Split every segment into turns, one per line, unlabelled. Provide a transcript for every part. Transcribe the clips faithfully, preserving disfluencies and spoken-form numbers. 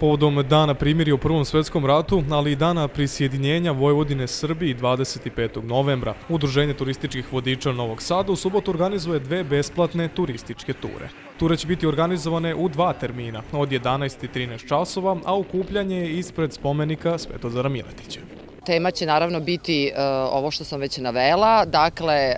Povodom Dana primirja u Prvom svetskom ratu, ali i Dana prisjedinjenja Vojvodine Srbiji dvadeset petog novembra, Udruženje turističkih vodiča Novog Sada u subotu organizuje dve besplatne turističke ture. Ture će biti organizovane u dva termina, od jedanaest i trinaest časova, a okupljanje je ispred spomenika Svetozara Miletića.
Tema će naravno biti ovo što sam već navela, dakle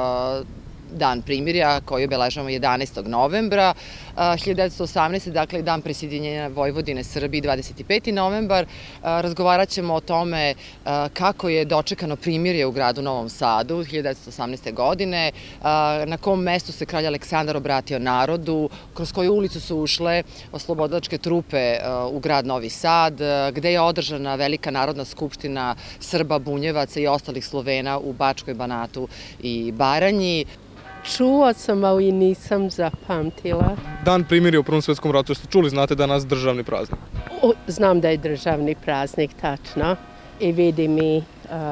Dan primirja koji obeležavamo jedanaestog novembra hiljadu devetsto osamnaeste. dakle Dan prisjedinjenja Vojvodine Srbiji dvadeset peti novembar. Razgovarat ćemo o tome kako je dočekano primirje u gradu Novom Sadu hiljadu devetsto osamnaeste. godine, na kom mestu se kralj Aleksandar obratio narodu, kroz koju ulicu su ušle oslobodilačke trupe u grad Novi Sad, gde je održana velika narodna skupština Srba, Bunjevaca i ostalih Slovena u Bačkoj, Banatu i Baranji.
Čuo sam, ali nisam zapamtila.
Dan primirja u Prvom svetskom ratu, ste čuli, znate da je danas državni praznik?
Znam da je državni praznik, tačno. I vidim i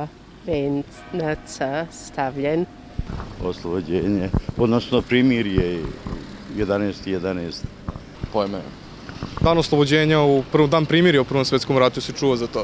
venac stavljen.
Oslobođenje, odnosno primirje jedanaest jedanaest.
Pojme.
Dan oslobođenja, dan primirja u Prvom svetskom ratu, si čuo za to?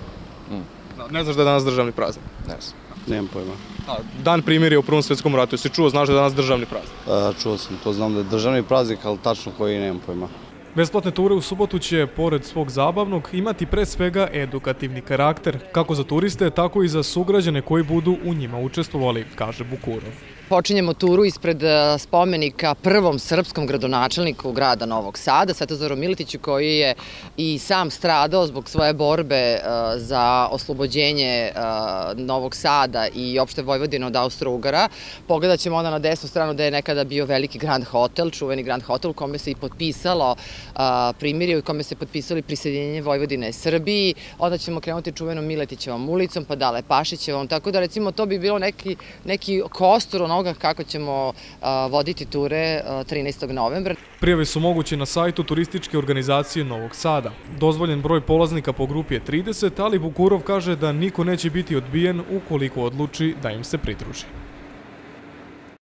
Ne znaš da je danas državni praznik?
Ne znam.
Nemam pojma.
Dan primirja u Prvom svetskom ratu, si čuo, znaš da je danas državni praznik?
Čuo sam, to znam da je državni praznik, ali tačno koji nemam pojma.
Besplatne ture u subotu će, pored svog zabavnog, imati pre svega edukativni karakter, kako za turiste, tako i za sugrađane koji budu u njima učestvovali, kaže Bukurov.
Počinjemo turu ispred spomenika prvom srpskom gradonačelniku grada Novog Sada, Svetozaru Miletiću, koji je i sam stradao zbog svoje borbe za oslobođenje Novog Sada i opšte Vojvodine od Austro-Ugara. Pogledat ćemo onda na desnu stranu da je nekada bio veliki Grand Hotel, čuveni Grand Hotel, u kome se i potpisalo primirje, u kome se potpisali prisjedinjenje Vojvodine Srbiji. Onda ćemo krenuti čuvenom Miletićevom ulicom, pa dale Pašićevom, tako da recimo to bi bilo neki, neki kostur onoga kako ćemo voditi ture trinaestog novembra.
Prijave su moguće na sajtu turističke organizacije Novog Sada. Dozvoljen broj polaznika po grupi je trideset, ali Bukurov kaže da niko neće biti odbijen ukoliko odluči da im se pridruži.